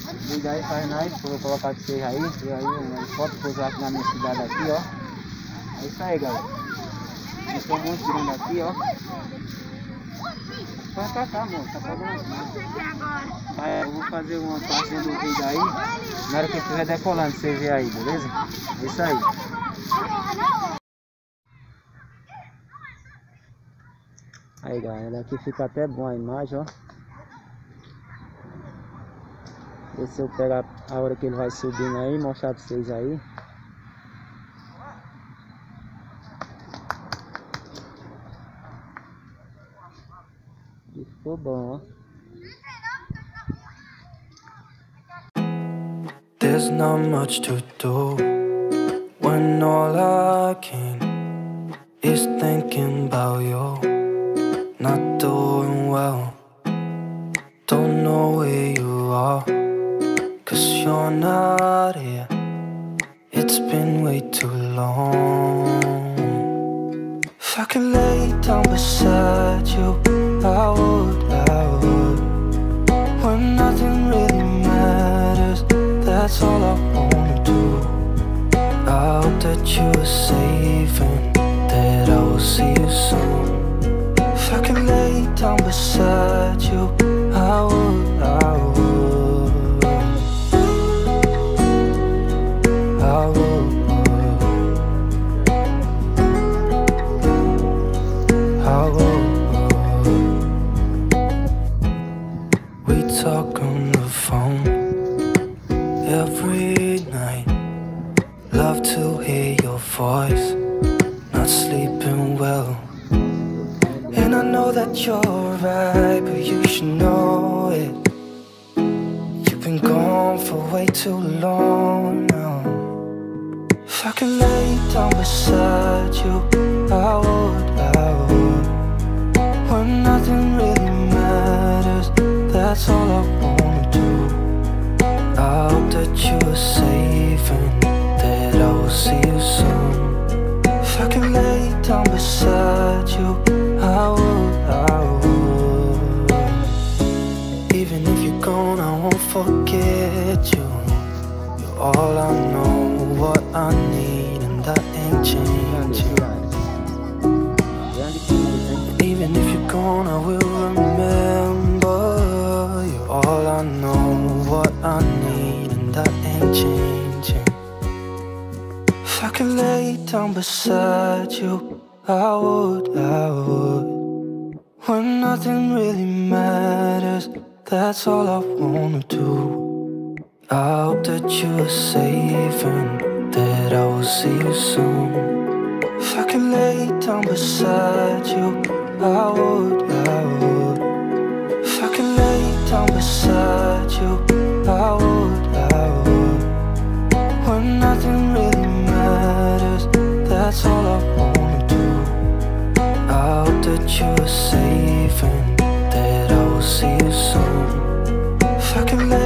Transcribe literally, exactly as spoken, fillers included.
Liga aí, faz nós, que eu vou colocar pra vocês aí. E aí, uma foto pousar aqui na minha cidade aqui, ó. É isso aí, galera. Esse é um monte grande aqui, ó. Vai pra cá, amor, tá pagando assim. Aí, eu vou fazer uma parte do vídeo aí. Na hora que eu estiver decolando, você vê aí, beleza? É isso aí. Aí, galera, aqui fica até bom a imagem, ó. Ver se eu pegar a hora que ele vai subindo aí, mostrar pra vocês aí. E ficou bom, ó. There's not much to do when all I can is thinking about you. Not doing well, don't know where you are, 'cause you're not here. It's been way too long. If I could lay down beside you, I would, I would. When nothing really matters, that's all I wanna do. I hope that you are safe and that I will see you soon. If I could lay down beside you, I would, I would. I would. I would. We talk on the phone every night. Love to hear your voice. Not sleeping well. And I know that you're right, but you should know it. You've been gone for way too long now. If I could lay down beside you, I would, I would. When nothing really matters, that's all I wanna do. I hope that you are safe and that I will see you soon. If I could lay down beside you, I would, I would. Even if you're gone, I won't forget you. You're all I know, what I need, and that ain't changing. Even if you're gone, I will remember. You're all I know, what I need, and that ain't changing. If I could lay down beside you, I would, I would. When nothing really matters, that's all I wanna do. I hope that you are safe and that I will see you soon. If I could lay down beside you, I would, I would. If I could lay down beside you, I would, I would. When nothing really matters, that's all I wanna do. I hope that you are safe and that I will see you soon. If I could lay